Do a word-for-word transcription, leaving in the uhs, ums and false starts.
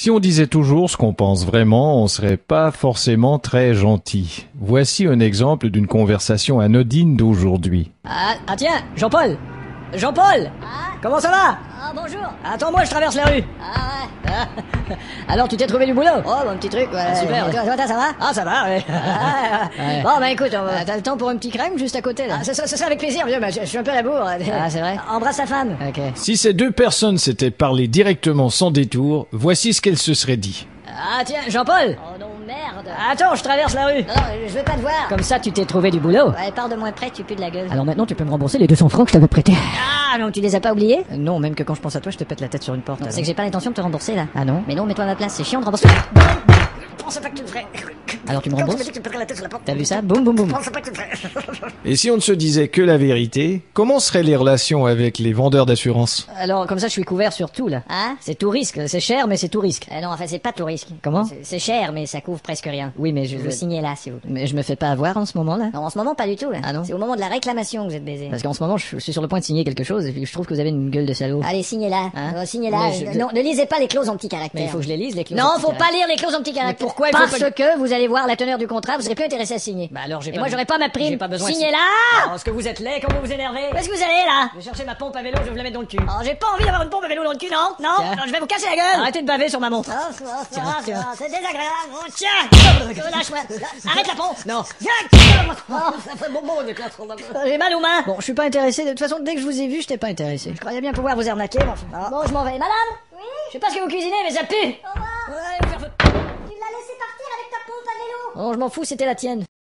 Si on disait toujours ce qu'on pense vraiment, on serait pas forcément très gentil. Voici un exemple d'une conversation anodine d'aujourd'hui. Ah, ah tiens, Jean-Paul Jean-Paul Ah, Comment ça va? ah bonjour. Attends-moi, je traverse la rue. Ah ouais. Alors, tu t'es trouvé du boulot? Oh, mon petit truc, ouais. Ah, super. Et toi, toi, toi, ça va? Ah, ça va, ouais. Ah, Ouais. Bon, bah écoute, on va... Ah, T'as le temps pour un petit crème juste à côté, là? Ah, c'est ça, c'est ça, avec plaisir, vieux, bah, je, je suis un peu à la bourre. Ah, c'est vrai? Embrasse ta femme. Ok. Si ces deux personnes s'étaient parlé directement sans détour, voici ce qu'elles se seraient dit. Ah, tiens, Jean-Paul Oh non, merde. Attends, je traverse la rue. Non, non, je veux pas te voir. Comme ça, tu t'es trouvé du boulot. Ouais, pars de moins près, tu pues de la gueule. Alors maintenant, tu peux me rembourser les deux cents francs que je t'avais prêtés. Ah, donc tu les as pas oubliés? Euh, Non, même que quand je pense à toi, je te pète la tête sur une porte. Non, alors. c'est que j'ai pas l'intention de te rembourser, là. Ah non? Mais non, mets-toi à ma place, c'est chiant de rembourser. Pense pas que tu le ferais. Alors tu me Quand tu rembourses? me dis que tu me pèterais la tête sur la porte. T'as vu ça? Boum, boum, boum. Pense pas que tu le ferais. Et si on ne se disait que la vérité, comment seraient les relations avec les vendeurs d'assurance? Alors, comme ça, je suis couvert sur tout, là. Hein? C'est tout risque. C'est cher, mais c'est tout risque. Euh, non, enfin, c'est pas tout risque. Comment? C'est- C'est cher, mais ça couvre presque rien. Oui, mais je... Vous signez là, s'il vous plaît. Mais je me fais pas avoir en ce moment-là. Non, en ce moment, pas du tout, là. Ah non? C'est au moment de la réclamation que vous êtes baisé. Parce qu'en ce moment, je suis sur le point de signer quelque chose et puis je trouve que vous avez une gueule de salaud. Allez, signez là. Hein? Euh, signez là. Mais je- Non, ne lisez pas les clauses en petits caractères. Mais il faut que je les lise, les clauses. Non, en faut petit pas caractère. lire les clauses en petits caractères. pourquoi il faut Parce pas- que vous allez voir la teneur du contrat, vous serez plus intéressé à signer. Bah alors, j'ai Et pas... moi, j'aurais pas ma prime. J'ai pas besoin de- Signez là. Alors, est-ce que vous êtes laid? Comment vous vous énervez? Où est-ce que vous allez, là? Je vais chercher ma pompe à vélo, je vais vous la mettre dans le cul. Oh, j'ai pas envie d'avoir une pompe à vélo dans le cul, non? Non? Tiens. Non, je vais vous casser la gueule. Arrêtez de baver sur ma montre. Oh, oh, oh, Tiens, oh, tiens. oh, c'est désagréable. Oh, tiens. Relâche-moi. Arrête la pompe. Non. Viens. Oh, ça fait bonbon, les classes. J'ai mal aux mains. Bon, je suis pas intéressé. De toute façon, dès que je vous ai vu, j'étais pas intéressé. Je croyais bien pouvoir vous arnaquer, mais enfin. Ah. Bon, je m'en vais. Madame? Oui? Je sais pas ce que vous cuisinez, mais ça pue. Ouais, vous faire foutre. Tu l'as laissé partir avec ta pompe à vélo. Oh, je m'en fous, c'était la tienne.